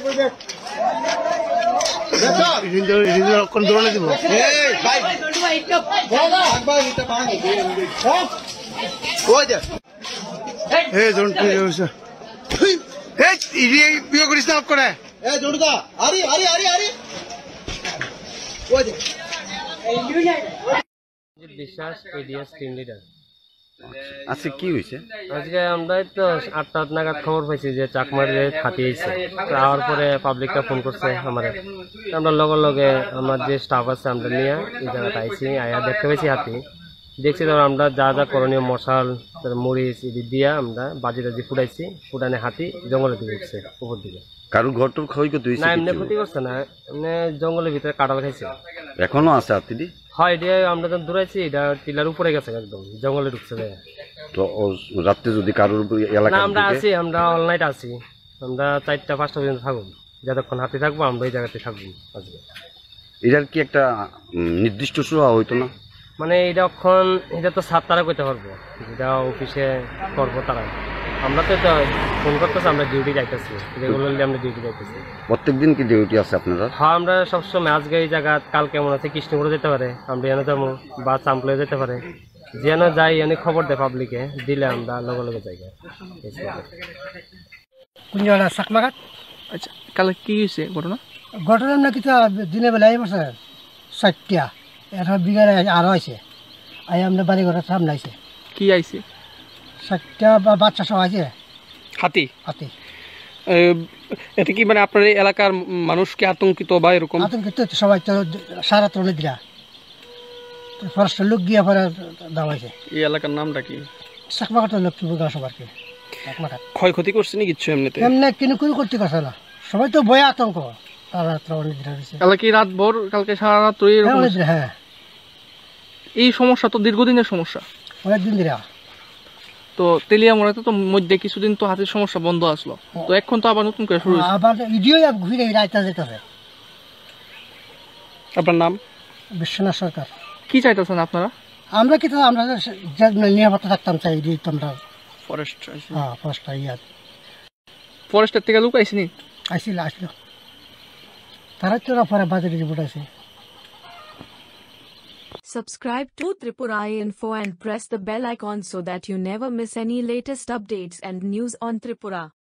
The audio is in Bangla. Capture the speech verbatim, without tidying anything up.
কোন ধরনের দিব বিয়ে করিস না করে বিশ্বাস এডিএস টিম লিডার। আজকে কি হয়েছে? আজকে আমরা তো আটটা নাগাদ খবর পাইছি যে চাকমারে হাতি হয়েছে। আওয়ার পরে পাবলিকটা ফোন করছে আমার, আমরা লগে লগে আমার যে স্টাফ আছে আমরা নিয়ে এই জায়গাটা আইছি, আয়া দেখতে পাইছি হাতি। দেখছি তো আমরা যা যা করণীয় মশাল মরিচ ইদি দিয়া আমরা বাজি টাজি ফুটাইছি, ফুটানে হাতি জঙ্গলের দিকে উঠছে উপর দিকে। কারোর ঘর টর ক্ষয় করতে হয়েছে? না এমনি ক্ষতি করছে না, এমনি জঙ্গলের ভিতরে কাঁঠাল খাইছে। এখনো আছে হাতিটি? হয় এটা আমরা যখন দূরাইছি এটা টিলার উপরে গেছে, একদম জঙ্গলে ঢুকছে। তো রাত্রে যদি কারোর এলাকা আমরা আছি, আমরা অল নাইট আছি, আমরা চারটা পাঁচটা পর্যন্ত থাকবো, যতক্ষণ হাতি থাকবো আমরা এই জায়গাতে থাকবো। আজকে এটার কি একটা নির্দিষ্ট সময় হইতো না? মানে এটা এখন এটা তো সাত তারা করতে পারবো, যেটা অফিসে করবো তারা। আমরা তো এটা ফোন করতেছি, আমরা ডিউটি যাইতেছি, রেগুলারলি আমরা ডিউটি যাইতেছি। প্রত্যেকদিন কি ডিউটি আছে আপনারা? হ্যাঁ আমরা সবসময় আজকে এই জায়গা, কাল কেমন আছে কৃষ্ণপুরে যেতে পারে, আমরা এনে যাবো বা চাম্পলে যেতে পারে, যেন যাই এনে খবর দেয় পাবলিকে, দিলে আমরা লগে লগে যাই। কোন জায়গা? চাকমাঘাট। আচ্ছা, কাল কি হয়েছে ঘটনা? ঘটনা নাকি তো দিনের বেলায় বসে চারটা এখন বিঘারে আরো আছে, আই আমরা বাড়ি ঘরের সামনে আইছে। কি আইছে? চারটা বা বাচ্চা সব আছে হাতি। হাতি এতে কি মানে আপনার এই এলাকার মানুষ কি আতঙ্কিত বা এরকম? আতঙ্কিত সবাই তো সারা তো দিলা ফরেস্টের লোক গিয়ে পরে দাওয়াইছে। এই এলাকার নামটা কি? চাকমাঘাটের লক্ষ্মীপুর গাঁ সবার কি চাকমাঘাট। ক্ষয়ক্ষতি করছে নি কিছু? এমনিতে এমনি কিন্তু কোনো করতে করছে না, সবাই তো বয়ে আতঙ্ক। কালকে কি রাত ভোর, কালকে সারা রাত? হ্যাঁ, এই সমস্যা তো দীর্ঘদিনের সমস্যা, অনেকদিন ধরে। তো তেলিয়ামুড়াতে তো মধ্যে কিছুদিন তো হাতির সমস্যা বন্ধ আসলো, তো এখন তো আবার নতুন করে শুরু হয়েছে। আবার ইডিও ঘুরে রাইতা যেতেছে। আপনার নাম? বিশ্বনাথ সরকার। কি চাইতেছেন আপনারা? আমরা কি আমরা নিরাপত্তা থাকতাম চাই, আমরা ফরেস্ট। হ্যাঁ ফরেস্ট ইয়ার ফরেস্টের থেকে লোক আইসিনি? আসছিল আসলো তারা তো পরে বাজারে রিপোর্ট আছে। Subscribe to Tripura Info and press the bell icon so that you never miss any latest updates and news on Tripura.